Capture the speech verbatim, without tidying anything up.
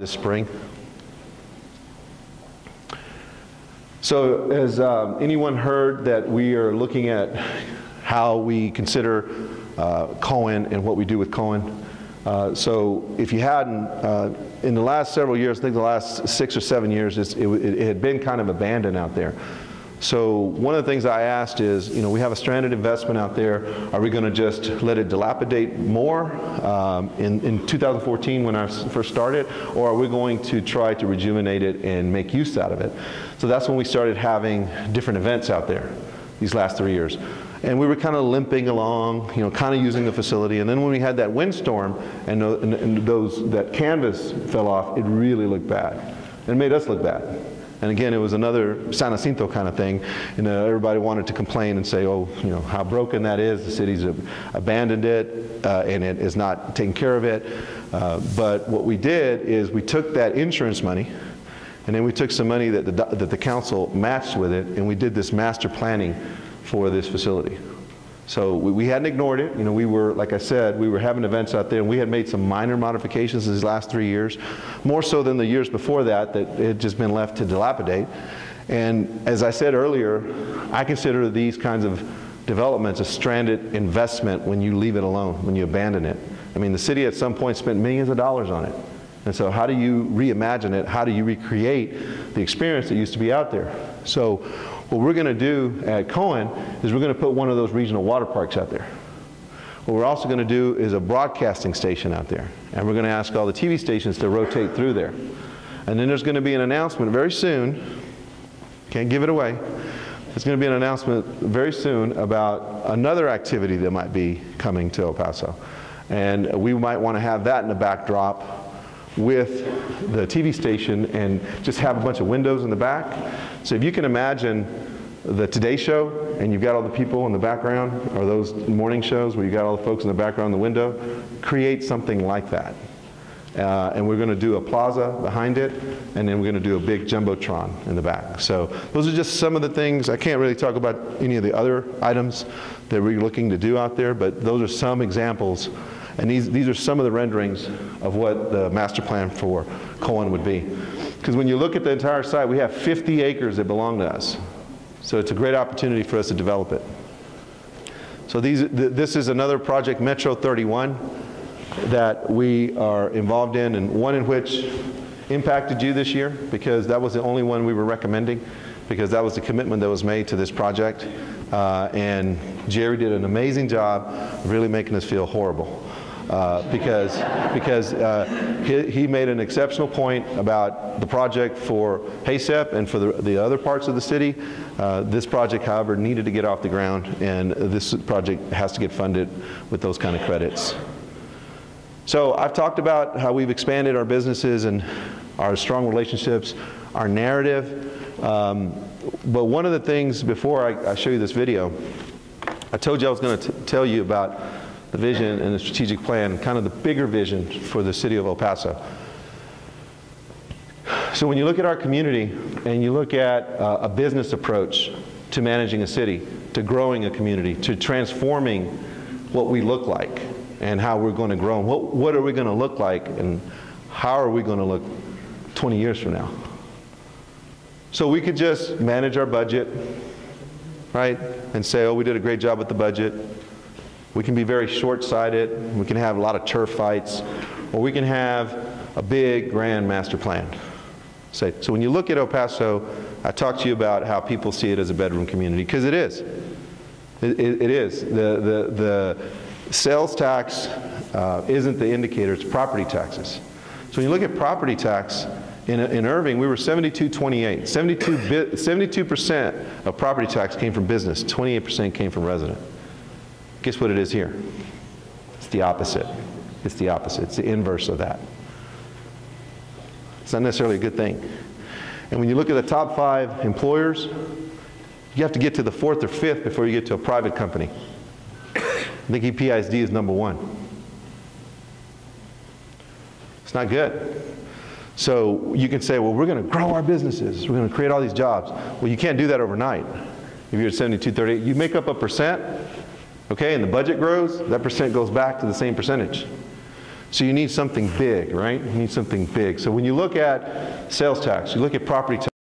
this spring. So has um, anyone heard that we are looking at how we consider uh, Cohen and what we do with Cohen? Uh, so if you hadn't, uh, in the last several years, I think the last six or seven years, it, it, it had been kind of abandoned out there. So one of the things I asked is, you know, we have a stranded investment out there. Are we going to just let it dilapidate more um, in, in two thousand fourteen when I first started, or are we going to try to rejuvenate it and make use out of it? So that's when we started having different events out there these last three years. And we were kind of limping along, you know, kind of using the facility. And then when we had that windstorm and, and, and those, that canvas fell off, it really looked bad. It made us look bad. And again, it was another San Jacinto kind of thing. You know, everybody wanted to complain and say, oh, you know, how broken that is. The city's abandoned it, uh, and it is not taking care of it. Uh, but what we did is we took that insurance money, and then we took some money that the, that the council matched with it, and we did this master planning for this facility. So we, we hadn't ignored it. You know, we were, like I said, we were having events out there, and we had made some minor modifications these last three years, more so than the years before that, that it had just been left to dilapidate. And as I said earlier, I consider these kinds of developments a stranded investment when you leave it alone, when you abandon it. I mean, the city at some point spent millions of dollars on it. And so how do you reimagine it? How do you recreate the experience that used to be out there? So what we're going to do at Cohen is we're going to put one of those regional water parks out there. What we're also going to do is a broadcasting station out there. And we're going to ask all the T V stations to rotate through there. And then there's going to be an announcement very soon, can't give it away, there's going to be an announcement very soon about another activity that might be coming to El Paso. And we might want to have that in the backdrop with the T V station and just have a bunch of windows in the back. So if you can imagine the Today Show and you've got all the people in the background, or those morning shows where you've got all the folks in the background in the window, create something like that. Uh, and we're going to do a plaza behind it, and then we're going to do a big jumbotron in the back. So those are just some of the things. I can't really talk about any of the other items that we're looking to do out there, but those are some examples. And these, these are some of the renderings of what the master plan for Cohen would be. Because when you look at the entire site, we have fifty acres that belong to us. So it's a great opportunity for us to develop it. So these, th this is another project, Metro thirty-one, that we are involved in, and one in which impacted you this year, because that was the only one we were recommending, because that was the commitment that was made to this project. Uh, and Jerry did an amazing job of really making us feel horrible. Uh, because because uh, he, he made an exceptional point about the project for HACEP and for the, the other parts of the city. Uh, this project, however, needed to get off the ground, and this project has to get funded with those kind of credits. So I've talked about how we've expanded our businesses and our strong relationships, our narrative. Um, but one of the things, before I, I show you this video, I told you I was going to tell you about the vision and the strategic plan, kind of the bigger vision for the city of El Paso. So when you look at our community and you look at uh, a business approach to managing a city, to growing a community, to transforming what we look like and how we're going to grow, and what, what are we going to look like and how are we going to look twenty years from now? So we could just manage our budget, right, and say, oh, we did a great job with the budget. We can be very short-sighted. We can have a lot of turf fights, or we can have a big, grand master plan. So, so when you look at El Paso, I talked to you about how people see it as a bedroom community, because it is. It, it, it is. The, the, the sales tax uh, isn't the indicator, it's property taxes. So when you look at property tax, in, in Irving, we were seventy-two twenty-eight. seventy-two percent of property tax came from business, twenty-eight percent came from resident. Guess what it is here? It's the opposite. It's the opposite. It's the inverse of that. It's not necessarily a good thing. And when you look at the top five employers, you have to get to the fourth or fifth before you get to a private company. I think E P I S D is number one. It's not good. So you can say, well, we're going to grow our businesses. We're going to create all these jobs. Well, you can't do that overnight. If you're at seventy-two thirty-eight, you make up a percent, okay, and the budget grows, that percent goes back to the same percentage. So you need something big, right? You need something big. So when you look at sales tax, you look at property tax,